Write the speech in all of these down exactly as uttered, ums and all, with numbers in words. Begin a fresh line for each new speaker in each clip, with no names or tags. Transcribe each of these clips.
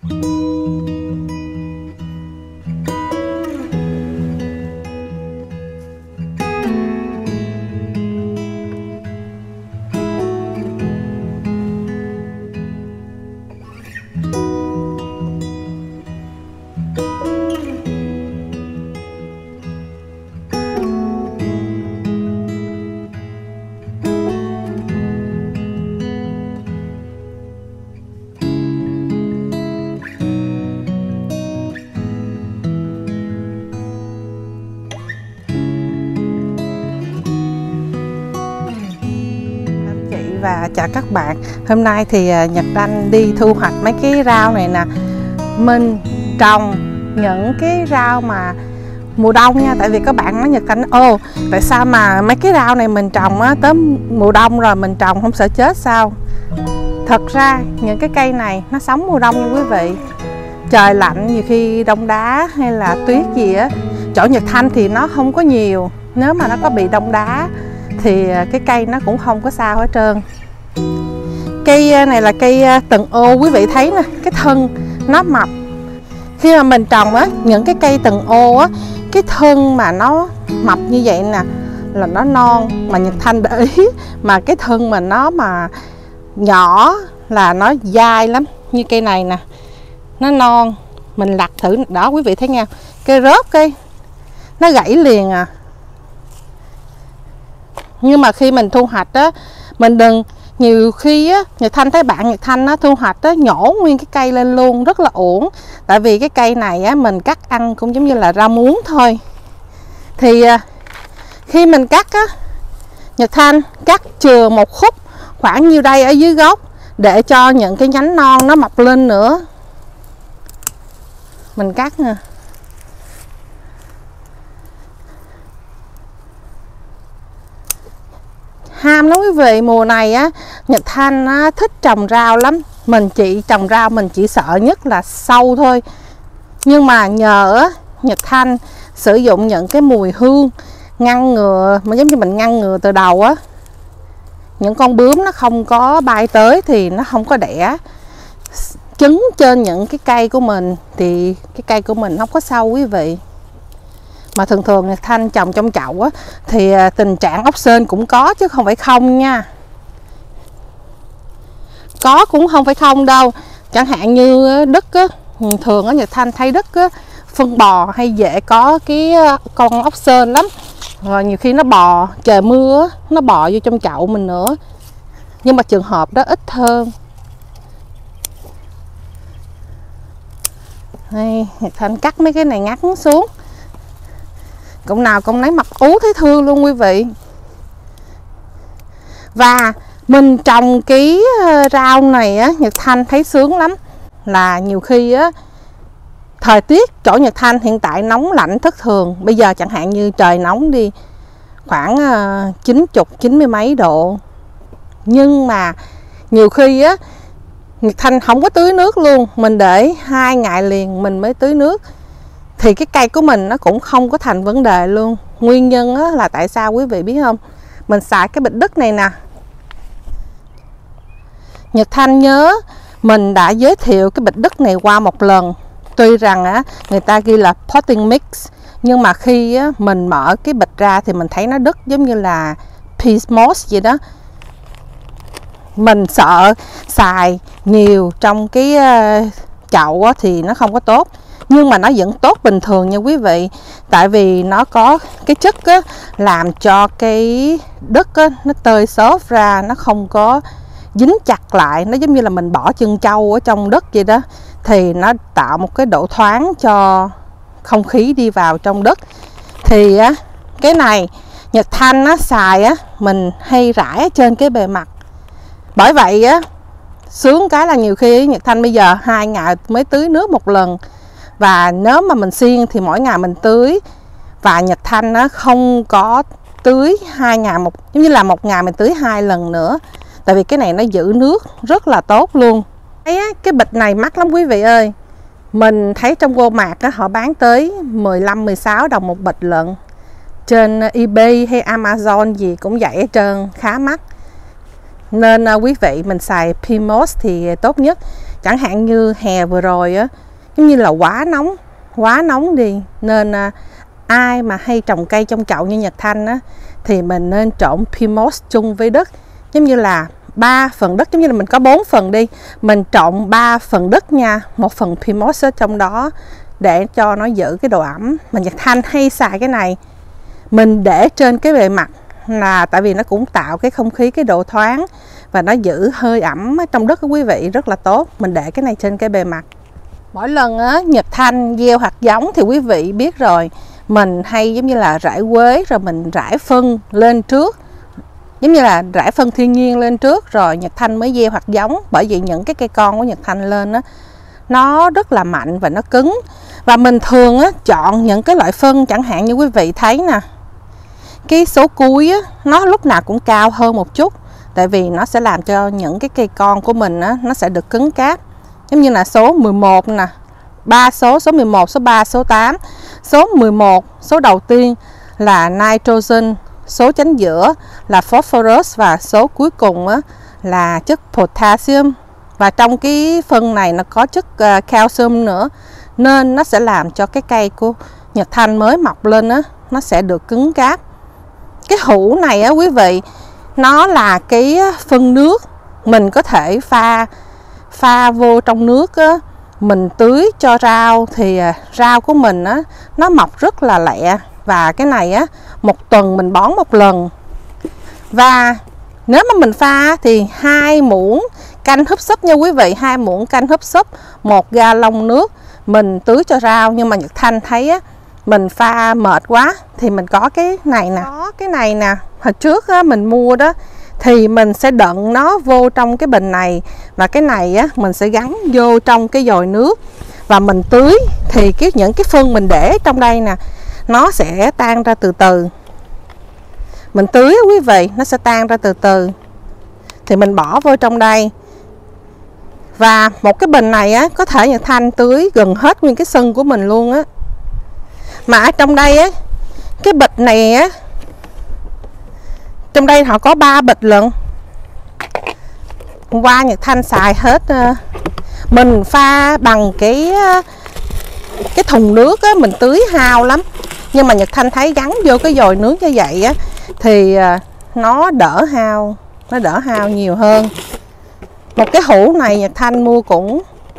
Và chào các bạn, hôm nay thì Nhật Anh đi thu hoạch mấy cái rau này nè. Mình trồng những cái rau mà mùa đông nha. Tại vì các bạn nói Nhật Anh ô tại sao mà mấy cái rau này mình trồng á, tới mùa đông rồi mình trồng không sợ chết sao? Thật ra những cái cây này nó sống mùa đông nha quý vị. Trời lạnh nhiều khi đông đá hay là tuyết gì á, chỗ Nhật Thanh thì nó không có nhiều. Nếu mà nó có bị đông đá thì cái cây nó cũng không có sao hết trơn. Cây này là cây tần ô, quý vị thấy nè, cái thân nó mập. Khi mà mình trồng á, những cái cây tần ô á, cái thân mà nó mập như vậy nè là nó non. Mà Nhật Thanh để ý mà cái thân mà nó mà nhỏ là nó dai lắm. Như cây này nè, nó non. Mình lặt thử đó quý vị thấy nha, cây rớt cây nó gãy liền à. Nhưng mà khi mình thu hoạch á, mình đừng, nhiều khi á, Nhật Thanh thấy bạn Nhật Thanh á, thu hoạch á, nhổ nguyên cái cây lên luôn, rất là uổng. Tại vì cái cây này á, mình cắt ăn cũng giống như là rau muống thôi. Thì khi mình cắt á, Nhật Thanh cắt chừa một khúc khoảng nhiêu đây ở dưới gốc để cho những cái nhánh non nó mọc lên nữa. Mình cắt nè. Ham lắm quý vị, mùa này á Nhật Thanh á, thích trồng rau lắm. Mình chỉ trồng rau mình chỉ sợ nhất là sâu thôi. Nhưng mà nhờ á, Nhật Thanh sử dụng những cái mùi hương ngăn ngừa, mà giống như mình ngăn ngừa từ đầu á, những con bướm nó không có bay tới thì nó không có đẻ trứng trên những cái cây của mình, thì cái cây của mình không có sâu quý vị. Mà thường thường Nhật Thanh trồng trong chậu á, thì tình trạng ốc sên cũng có chứ không phải không nha. Có cũng không phải không đâu. Chẳng hạn như đất á, thường á Nhật Thanh thấy đất á, phân bò hay dễ có cái con ốc sên lắm. Rồi nhiều khi nó bò, trời mưa á, nó bò vô trong chậu mình nữa. Nhưng mà trường hợp đó ít hơn. Đây, Nhật Thanh cắt mấy cái này ngắt xuống. Cộng nào cộng nấy mập ú thấy thương luôn quý vị. Và mình trồng cái rau này á, Nhật Thanh thấy sướng lắm. Là nhiều khi á, thời tiết chỗ Nhật Thanh hiện tại nóng lạnh thất thường. Bây giờ chẳng hạn như trời nóng đi, khoảng chín mươi, chín mươi mấy độ. Nhưng mà nhiều khi á, Nhật Thanh không có tưới nước luôn. Mình để hai ngày liền mình mới tưới nước. Thì cái cây của mình nó cũng không có thành vấn đề luôn. Nguyên nhân á, là tại sao quý vị biết không? Mình xài cái bịch đất này nè. Nhật Thanh nhớ mình đã giới thiệu cái bịch đất này qua một lần. Tuy rằng á, người ta ghi là potting mix, nhưng mà khi á, mình mở cái bịch ra thì mình thấy nó đất giống như là peat moss vậy đó. Mình sợ xài nhiều trong cái chậu á, thì nó không có tốt. Nhưng mà nó vẫn tốt bình thường nha quý vị. Tại vì nó có cái chất á, làm cho cái đất á, nó tơi xốp ra, nó không có dính chặt lại. Nó giống như là mình bỏ chân trâu ở trong đất vậy đó. Thì nó tạo một cái độ thoáng cho không khí đi vào trong đất. Thì á, cái này Nhật Thanh á, xài á, mình hay rải trên cái bề mặt. Bởi vậy á, sướng cái là nhiều khi Nhật Thanh bây giờ hai ngày mới tưới nước một lần. Và nếu mà mình xiên thì mỗi ngày mình tưới. Và Nhật Thanh nó không có tưới hai ngày một, giống như là một ngày mình tưới hai lần nữa. Tại vì cái này nó giữ nước rất là tốt luôn. Cái bịch này mắc lắm quý vị ơi. Mình thấy trong Walmart á, họ bán tới mười lăm mười sáu đồng một bịch lận. Trên eBay hay Amazon gì cũng vậy hết trơn, khá mắc. Nên quý vị mình xài peat moss thì tốt nhất. Chẳng hạn như hè vừa rồi á, giống như là quá nóng, quá nóng đi, nên à, ai mà hay trồng cây trong chậu như Nhật Thanh á, thì mình nên trộn Pimos chung với đất. Giống như là ba phần đất, giống như là mình có bốn phần đi, mình trộn ba phần đất nha, một phần Pimos ở trong đó để cho nó giữ cái độ ẩm. Mà Nhật Thanh hay xài cái này, mình để trên cái bề mặt là tại vì nó cũng tạo cái không khí, cái độ thoáng và nó giữ hơi ẩm trong đất của quý vị rất là tốt. Mình để cái này trên cái bề mặt. Mỗi lần á, Nhật Thanh gieo hạt giống thì quý vị biết rồi, mình hay giống như là rải quế rồi mình rải phân lên trước, giống như là rải phân thiên nhiên lên trước rồi Nhật Thanh mới gieo hạt giống. Bởi vì những cái cây con của Nhật Thanh lên á, nó rất là mạnh và nó cứng. Và mình thường á, chọn những cái loại phân chẳng hạn như quý vị thấy nè, cái số cuối á, nó lúc nào cũng cao hơn một chút, tại vì nó sẽ làm cho những cái cây con của mình á, nó sẽ được cứng cáp. Giống như là số mười một nè, ba số, số mười một, số ba, số tám. Số mười một, số đầu tiên là nitrogen, số chánh giữa là phosphorus và số cuối cùng á, là chất potassium. Và trong cái phân này nó có chất uh, calcium nữa, nên nó sẽ làm cho cái cây của Nhật Thanh mới mọc lên á, nó sẽ được cứng cáp. Cái hũ này á quý vị, nó là cái phân nước, mình có thể pha pha vô trong nước á, mình tưới cho rau thì rau của mình á, nó mọc rất là lẹ. Và cái này á, một tuần mình bón một lần. Và nếu mà mình pha thì hai muỗng canh húp súp nha quý vị, hai muỗng canh húp súp, một ga lông nước mình tưới cho rau. Nhưng mà Nhật Thanh thấy á, mình pha mệt quá thì mình có cái này nè, có cái này nè, hồi trước á, mình mua đó, thì mình sẽ đựng nó vô trong cái bình này, và cái này á, mình sẽ gắn vô trong cái dồi nước và mình tưới. Thì cái những cái phân mình để trong đây nè, nó sẽ tan ra từ từ. Mình tưới á, quý vị, nó sẽ tan ra từ từ. Thì mình bỏ vô trong đây. Và một cái bình này á, có thể Nhật Thanh tưới gần hết nguyên cái sân của mình luôn á. Mà ở trong đây á, cái bịch này á, trong đây họ có ba bịch lận. Hôm qua Nhật Thanh xài hết. Mình pha bằng cái cái thùng nước á, mình tưới hao lắm. Nhưng mà Nhật Thanh thấy gắn vô cái dồi nước như vậy á, thì nó đỡ hao, nó đỡ hao nhiều hơn. Một cái hũ này Nhật Thanh mua cũng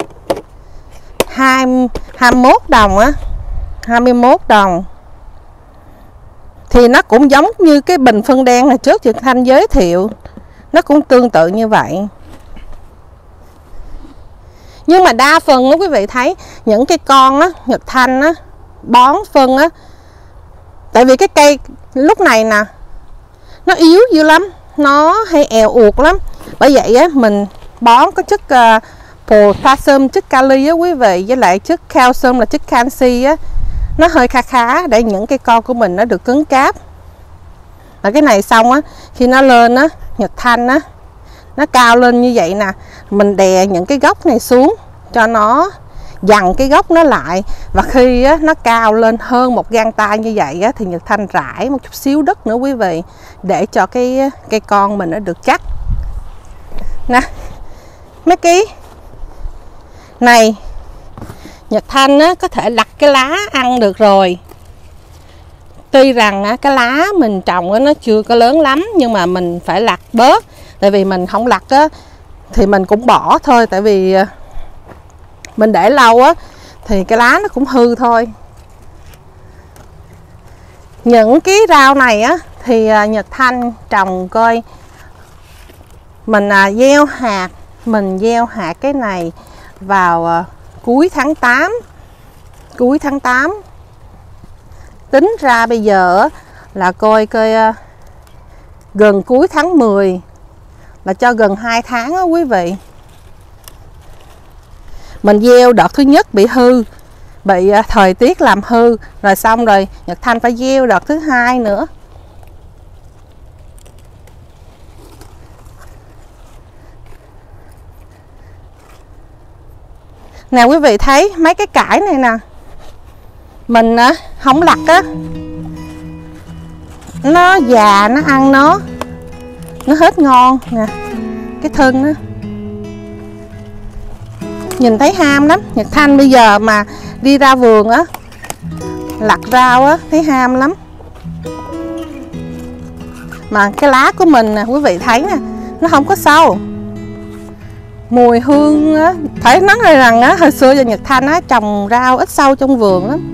hai mươi mốt đồng á, hai mươi mốt đồng. Thì nó cũng giống như cái bình phân đen hồi trước Nhật Thanh giới thiệu, nó cũng tương tự như vậy. Nhưng mà đa phần á, quý vị thấy những cây con á, Nhật Thanh á, bón phân á, tại vì cái cây lúc này nè, nó yếu dữ lắm, nó hay èo uột lắm. Bởi vậy á, mình bón có chất uh, potassium, chất kali á quý vị, với lại chất calcium là chất canxi á, nó hơi kha khá để những cây con của mình nó được cứng cáp. Và cái này xong á, khi nó lên á, Nhật Thanh á, nó cao lên như vậy nè, mình đè những cái gốc này xuống cho nó dằn cái gốc nó lại. Và khi á, nó cao lên hơn một gang tay như vậy á, thì Nhật Thanh rải một chút xíu đất nữa quý vị, để cho cái cây con mình nó được chắc. Nè, mấy cái này Nhật Thanh á, có thể lặt cái lá ăn được rồi. Tuy rằng á, cái lá mình trồng á, nó chưa có lớn lắm, nhưng mà mình phải lặt bớt. Tại vì mình không lặt á, thì mình cũng bỏ thôi. Tại vì mình để lâu á, thì cái lá nó cũng hư thôi. Những cái rau này á, thì Nhật Thanh trồng coi. Mình à, gieo hạt, mình gieo hạt cái này vào à, cuối tháng tám. Cuối tháng tám. Tính ra bây giờ là coi coi à, gần cuối tháng mười, là cho gần hai tháng á quý vị. Mình gieo đợt thứ nhất bị hư, bị à, thời tiết làm hư, rồi xong rồi Nhật Thanh phải gieo đợt thứ hai nữa. Nè quý vị thấy mấy cái cải này nè, mình á, không lặt á, nó già nó ăn nó nó hết ngon nè, cái thân á. nhìn thấy ham lắm. Nhật Thanh bây giờ mà đi ra vườn á, lặt rau á, thấy ham lắm. Mà cái lá của mình nè, quý vị thấy nè, nó không có sâu. Mùi hương á, phải nói rằng á, hồi xưa giờ Nhật Thanh á trồng rau ít sâu trong vườn lắm.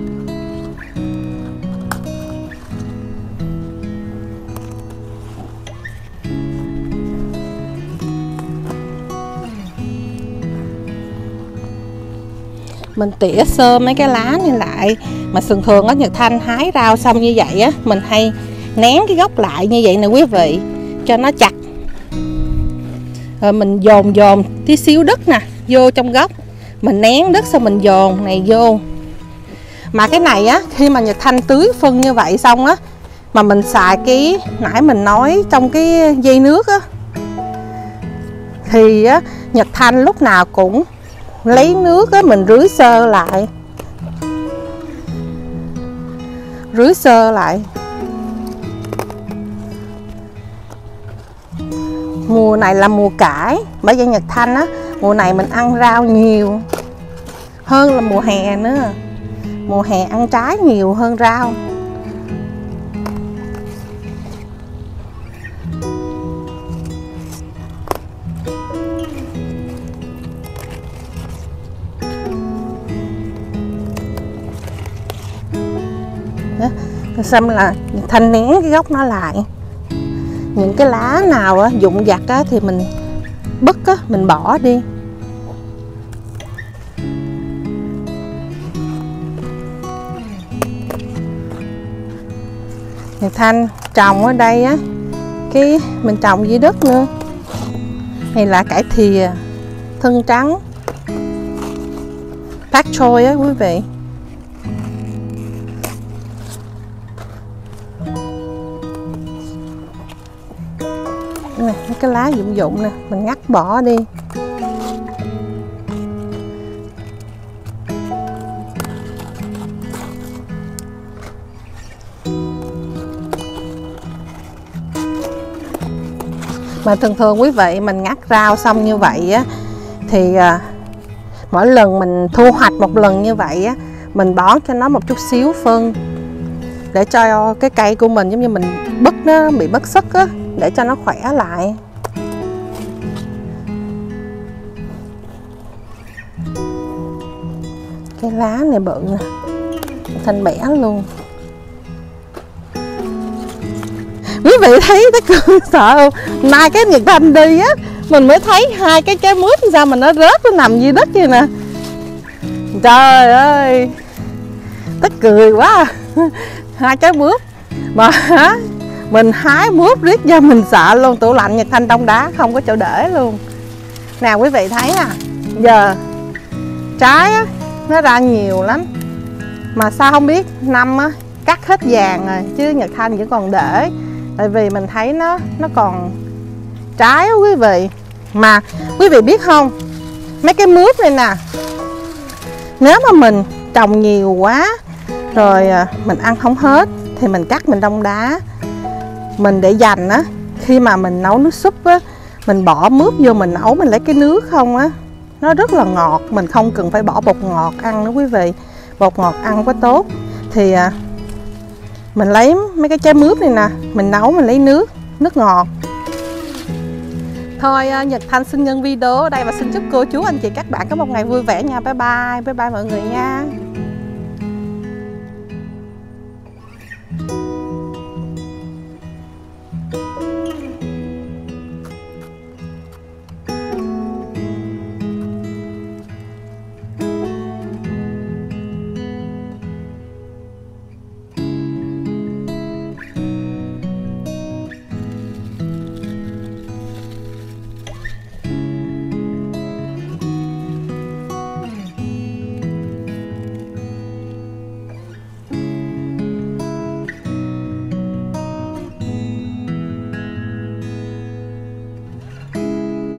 Mình tỉa sơ mấy cái lá này lại. Mà thường thường á, Nhật Thanh hái rau xong như vậy á, mình hay nén cái gốc lại như vậy nè quý vị, cho nó chặt. Rồi mình dồn dồn tí xíu đất nè vô trong gốc, mình nén đất xong mình dồn này vô. Mà cái này á, khi mà Nhật Thanh tưới phân như vậy xong á, mà mình xài cái nãy mình nói trong cái dây nước á, thì á, Nhật Thanh lúc nào cũng lấy nước á, mình rưới sơ lại, rưới sơ lại. Mùa này là mùa cải, bởi vậy Nhật Thanh á, mùa này mình ăn rau nhiều hơn là mùa hè nữa. Mùa hè ăn trái nhiều hơn rau. Đó, xong là Nhật Thanh nén cái gốc nó lại. Những cái lá nào á, rụng vặt á, thì mình bứt á, mình bỏ đi. Nhật Thanh trồng ở đây á, cái mình trồng dưới đất nữa. Này là cải thìa thân trắng, pak choi á quý vị. Này, cái lá rụng rụng nè, mình ngắt bỏ đi. Mà thường thường quý vị mình ngắt rau xong như vậy á, thì à, mỗi lần mình thu hoạch một lần như vậy á, mình bỏ cho nó một chút xíu phân để cho cái cây của mình giống như mình bứt nó bị mất sức á, để cho nó khỏe lại. Cái lá này bự nè, Thanh bẻ luôn. Quý vị thấy nó cười sợ không? Nay cái Nhật Thanh đi á, mình mới thấy hai cái trái mướp sao mà nó rớt, nó nằm dưới đất vậy nè. Trời ơi, tức cười quá. Hai trái mướp mà mình hái mướp riết ra mình sợ luôn. Tủ lạnh Nhật Thanh đông đá không có chỗ để luôn. Nào quý vị thấy nè, giờ trái á, nó ra nhiều lắm. Mà sao không biết, năm á, cắt hết vàng rồi chứ Nhật Thanh vẫn còn để. Tại vì mình thấy nó nó còn trái á quý vị. Mà quý vị biết không, mấy cái mướp này nè, nếu mà mình trồng nhiều quá rồi mình ăn không hết thì mình cắt mình đông đá, mình để dành á, khi mà mình nấu nước súp á, mình bỏ mướp vô mình nấu, mình lấy cái nước không á, nó rất là ngọt. Mình không cần phải bỏ bột ngọt ăn nữa quý vị, bột ngọt ăn không có tốt. Thì mình lấy mấy cái trái mướp này nè, mình nấu mình lấy nước, nước ngọt. Thôi Nhật Thanh xin ngưng video ở đây và xin chúc cô chú anh chị các bạn có một ngày vui vẻ nha. Bye bye, bye bye mọi người nha.